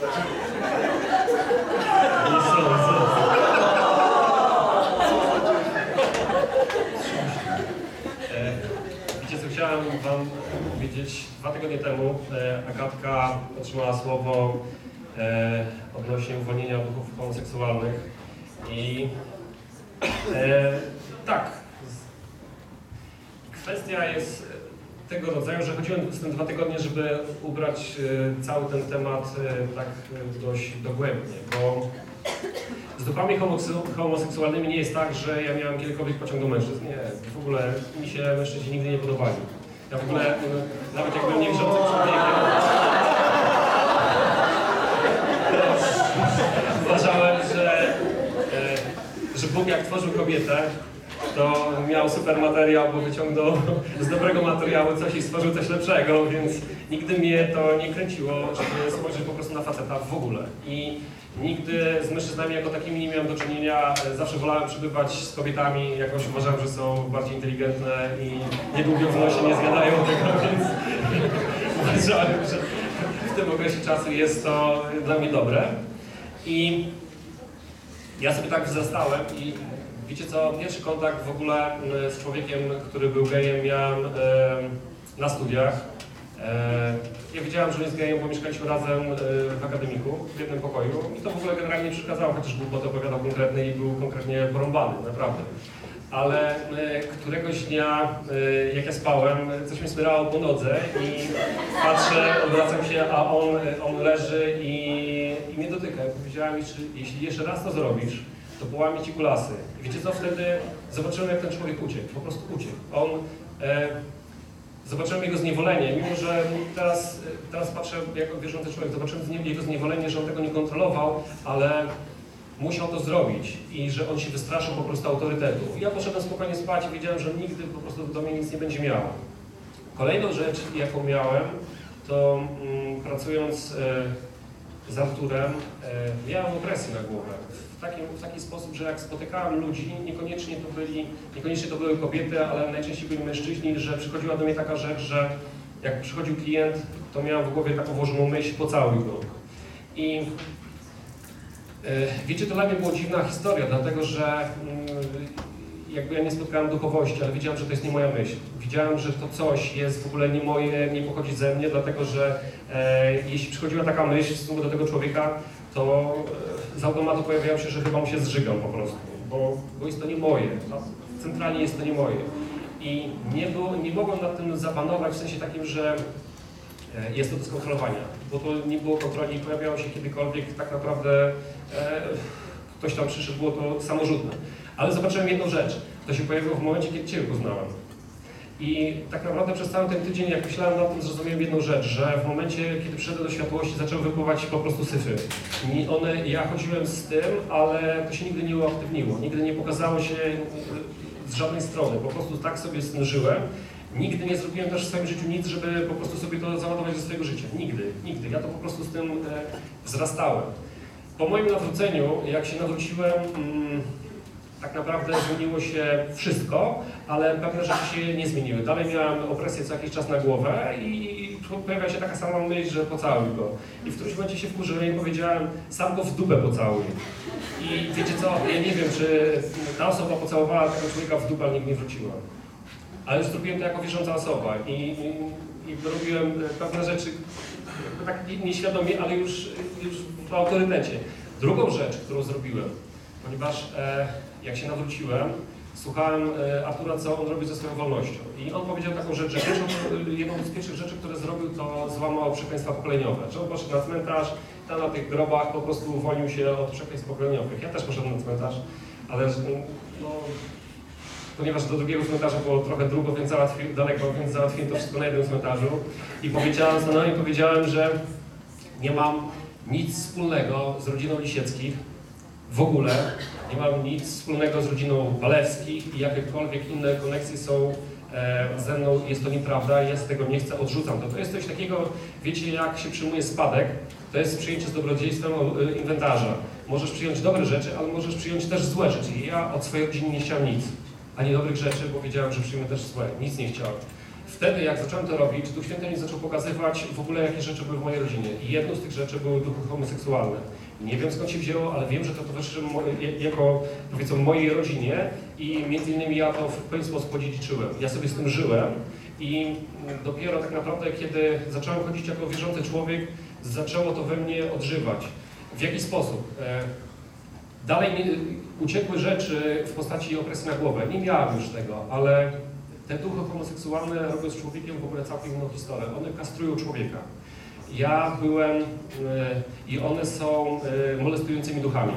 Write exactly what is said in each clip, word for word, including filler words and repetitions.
Nie sądzę. E, wiecie co, chciałem wam powiedzieć, dwa tygodnie temu e, Agatka otrzymała słowo e, odnośnie uwolnienia duchów homoseksualnych i e, tak, kwestia jest tego rodzaju, że chodziłem z tym dwa tygodnie, żeby ubrać e, cały ten temat e, tak e, dość dogłębnie, bo z duchami homoseksualnymi nie jest tak, że ja miałem kiedykolwiek pociąg do mężczyzn. Nie, w ogóle mi się mężczyźni nigdy nie podobali. Ja w ogóle, nawet jakbym niewierzącym człowiekiem, uważałem, że, że Bóg jak tworzył kobietę, to miał super materiał, bo wyciągnął z dobrego materiału coś i stworzył coś lepszego, więc nigdy mnie to nie kręciło, żeby spojrzeć po prostu na faceta w ogóle. I nigdy z mężczyznami jako takimi nie miałem do czynienia, zawsze wolałem przebywać z kobietami, jakoś uważałem, że są bardziej inteligentne i niedługo w nosie nie zjadają tego, więc uważałem, że w tym okresie czasu jest to dla mnie dobre. I ja sobie tak wzrastałem i wiecie co, pierwszy kontakt w ogóle z człowiekiem, który był gejem, miałem e, na studiach. E, ja wiedziałem, że jest gejem, bo mieszkaliśmy razem e, w akademiku, w jednym pokoju i to w ogóle generalnie nie przeszkadzało, chociaż głupoty opowiadał konkretny i był konkretnie porąbany, naprawdę. Ale e, któregoś dnia, e, jak ja spałem, coś mi smyrało po nodze i patrzę, odwracam się, a on, on leży i, i mnie dotyka. Ja powiedziałem, jeśli jeszcze raz to zrobisz, to połamie ci kulasy. I wiecie co, wtedy zobaczyłem, jak ten człowiek uciekł, po prostu uciekł. On, e, zobaczyłem jego zniewolenie, mimo że teraz, teraz patrzę jako wierzący człowiek, zobaczyłem jego zniewolenie, że on tego nie kontrolował, ale musiał to zrobić i że on się wystraszył po prostu autorytetu. I ja poszedłem spokojnie spać i wiedziałem, że nigdy po prostu do mnie nic nie będzie miało. Kolejną rzecz, jaką miałem, to mm, pracując e, z Arturem, e, miałem opresję na głowę. W taki, w taki sposób, że jak spotykałem ludzi, niekoniecznie to, byli, niekoniecznie to były kobiety, ale najczęściej byli mężczyźni, że przychodziła do mnie taka rzecz, że jak przychodził klient, to miałem w głowie taką włożoną myśl, pocałuj go. I yy, wiecie, to dla mnie była dziwna historia, dlatego że yy, jakby ja nie spotkałem duchowości, ale widziałem, że to jest nie moja myśl. Widziałem, że to coś jest w ogóle nie moje, nie pochodzi ze mnie, dlatego że yy, jeśli przychodziła taka myśl w stosunku do tego człowieka, to z automatu pojawiało się, że chyba mu się zżygam po prostu, bo, bo jest to nie moje, centralnie jest to nie moje. I nie, było, nie mogłem nad tym zapanować w sensie takim, że jest to do skontrolowania, bo to nie było kontroli i pojawiało się kiedykolwiek tak naprawdę e, ktoś tam przyszedł, było to samorzutne. Ale zobaczyłem jedną rzecz, to się pojawiło w momencie, kiedy Ciebie poznałem. I tak naprawdę przez cały ten tydzień, jak myślałem nad tym, zrozumiałem jedną rzecz, że w momencie, kiedy przyszedłem do światłości, zaczęły wypływać po prostu syfy. I one, ja chodziłem z tym, ale to się nigdy nie uaktywniło, nigdy nie pokazało się z żadnej strony, po prostu tak sobie z tym żyłem. Nigdy nie zrobiłem też w swoim życiu nic, żeby po prostu sobie to załadować ze swojego życia. Nigdy, nigdy. Ja to po prostu z tym e, wzrastałem. Po moim nawróceniu, jak się nawróciłem, mm, tak naprawdę zmieniło się wszystko, ale pewne rzeczy się nie zmieniły. Dalej miałem opresję co jakiś czas na głowę i pojawia się taka sama myśl, że pocałuj go. I w którymś momencie się wkurzyłem i powiedziałem, sam go w dupę pocałuj. I wiecie co, ja nie wiem, czy ta osoba pocałowała tego człowieka w dupę, ale nigdy nie wróciła. Ale już zrobiłem to jako wierząca osoba i, i, i robiłem pewne rzeczy tak nieświadomie, ale już, już w autorytecie. Drugą rzecz, którą zrobiłem, ponieważ e, jak się nawróciłem, słuchałem e, Artura, co on robi ze swoją wolnością. I on powiedział taką rzecz, że pierwszą, jedną z pierwszych rzeczy, które zrobił, to złamał przekleństwa pokoleniowe. Że on poszedł na cmentarz, tam na tych grobach po prostu uwolnił się od przekleństw pokoleniowych. Ja też poszedłem na cmentarz, ale no, ponieważ do drugiego cmentarza było trochę długo, więc załatwi, daleko, więc załatwiłem to wszystko na jednym cmentarzu. I powiedziałem, stanownie powiedziałem, że nie mam nic wspólnego z rodziną Lisieckich, w ogóle. Nie mam nic wspólnego z rodziną Walewskich i jakiekolwiek inne koneksje są e, ze mną, jest to nieprawda, ja z tego nie chcę, odrzucam to. To jest coś takiego, wiecie, jak się przyjmuje spadek, to jest przyjęcie z dobrodziejstwem e, inwentarza. Możesz przyjąć dobre rzeczy, ale możesz przyjąć też złe rzeczy. I ja od swojej rodziny nie chciałem nic, ani dobrych rzeczy, bo wiedziałem, że przyjmę też złe, nic nie chciałem. Wtedy, jak zacząłem to robić, Duch Święty mi zaczął pokazywać w ogóle, jakie rzeczy były w mojej rodzinie. I jedną z tych rzeczy były duchy homoseksualne. Nie wiem, skąd się wzięło, ale wiem, że to towarzyszy jako, powiedzmy, mojej rodzinie i między innymi ja to w pewien sposób podziedziczyłem. Ja sobie z tym żyłem i dopiero tak naprawdę, kiedy zacząłem chodzić jako wierzący człowiek, zaczęło to we mnie odżywać. W jaki sposób? Dalej mi uciekły rzeczy w postaci opresji na głowę. Nie miałem już tego, ale te duchy homoseksualne robią z człowiekiem w ogóle całkiem inną historię. One kastrują człowieka. Ja byłem y, i one są y, molestującymi duchami.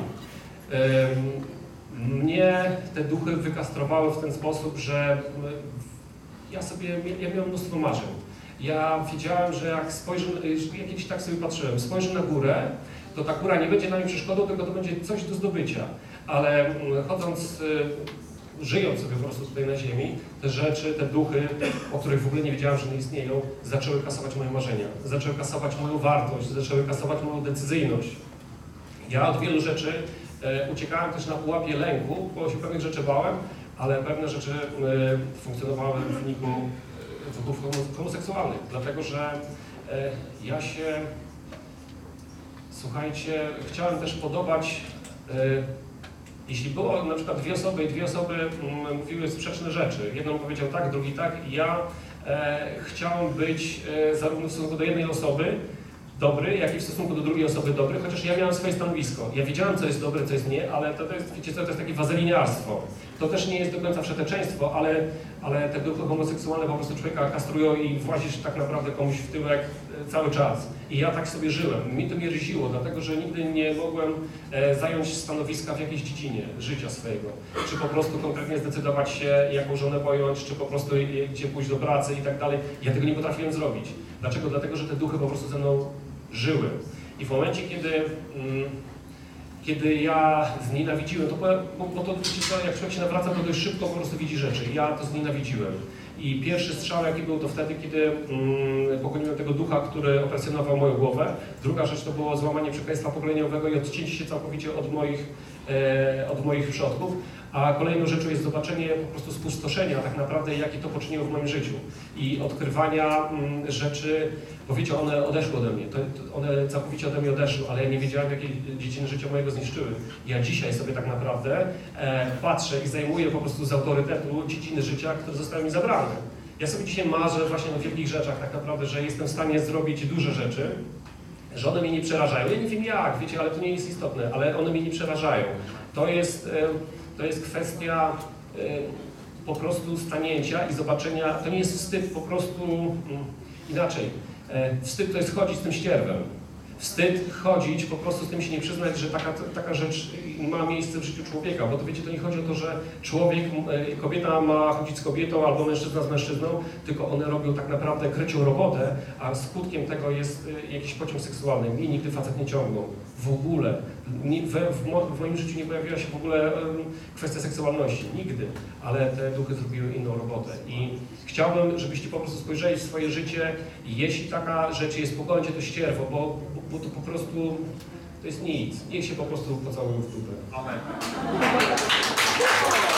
Y, mnie te duchy wykastrowały w ten sposób, że y, ja sobie, ja miałem mnóstwo marzeń. Ja wiedziałem, że jak spojrzę, ja kiedyś tak sobie patrzyłem, spojrzę na górę, to ta góra nie będzie na mnie przeszkodą, tylko to będzie coś do zdobycia. Ale y, chodząc, y, żyjąc sobie po prostu tutaj na ziemi, te rzeczy, te duchy, o których w ogóle nie wiedziałem, że nie istnieją, zaczęły kasować moje marzenia, zaczęły kasować moją wartość, zaczęły kasować moją decyzyjność. Ja od wielu rzeczy e, uciekałem też na pułapie lęku, bo się pewnych rzeczy bałem, ale pewne rzeczy e, funkcjonowały w wyniku e, duchów homoseksualnych, dlatego że e, ja się, słuchajcie, chciałem też podobać. E, Jeśli było na przykład dwie osoby i dwie osoby mm, mówiły sprzeczne rzeczy, jeden powiedział tak, drugi tak, i ja e, chciałem być e, zarówno w stosunku do jednej osoby dobry, jak i w stosunku do drugiej osoby dobry, chociaż ja miałem swoje stanowisko. Ja wiedziałem, co jest dobre, co jest nie, ale to, to jest, wiecie co, to jest takie wazeliniarstwo. To też nie jest do końca wszeteczeństwo, ale, ale te duchy homoseksualne po prostu człowieka kastrują i włazisz tak naprawdę komuś w tyłek cały czas. I ja tak sobie żyłem. Mi to mnie ryziło, dlatego że nigdy nie mogłem e, zająć stanowiska w jakiejś dziedzinie życia swojego. Czy po prostu konkretnie zdecydować się, jaką żonę pojąć, czy po prostu gdzie pójść do pracy i tak dalej. Ja tego nie potrafiłem zrobić. Dlaczego? Dlatego, że te duchy po prostu ze mną żyły. I w momencie, kiedy, mm, kiedy ja znienawidziłem, to, bo, bo to, jak człowiek się nawraca, to dość szybko po prostu widzi rzeczy. Ja to znienawidziłem. I pierwszy strzał, jaki był, to wtedy, kiedy mm, pogoniłem tego ducha, który opresjonował moją głowę. Druga rzecz to było złamanie przekleństwa pokoleniowego i odcięcie się całkowicie od moich, e, od moich przodków. A kolejną rzeczą jest zobaczenie po prostu spustoszenia tak naprawdę, jakie to poczyniło w moim życiu. I odkrywania mm, rzeczy, bo wiecie, one odeszły ode mnie. To, to one całkowicie ode mnie odeszły, ale ja nie wiedziałem, jakie dziedziny życia mojego zniszczyły. Ja dzisiaj sobie tak naprawdę e, patrzę i zajmuję po prostu z autorytetu dziedziny życia, które zostały mi zabrane. Ja sobie dzisiaj marzę właśnie o wielkich rzeczach tak naprawdę, że jestem w stanie zrobić duże rzeczy, że one mnie nie przerażają. Ja nie wiem jak, wiecie, ale to nie jest istotne, ale one mnie nie przerażają. To jest... E, To jest kwestia y, po prostu stanięcia i zobaczenia, to nie jest wstyd po prostu y, inaczej. Y, wstyd to jest chodzić z tym ścierwem. Wstyd chodzić, po prostu z tym się nie przyznać, że taka, taka rzecz ma miejsce w życiu człowieka, bo to wiecie, to nie chodzi o to, że człowiek, kobieta ma chodzić z kobietą albo mężczyzna z mężczyzną, tylko one robią tak naprawdę krycią robotę, a skutkiem tego jest jakiś pociąg seksualny. Mnie nigdy facet nie ciągnął. W ogóle. W, w, w moim życiu nie pojawiła się w ogóle kwestia seksualności. Nigdy. Ale te duchy zrobiły inną robotę. I chciałbym, żebyście po prostu spojrzeli w swoje życie i jeśli taka rzecz jest, pogońcie to ścierwo, bo, bo to po prostu to jest nic. Niech się po prostu pocałują w dupę. Amen.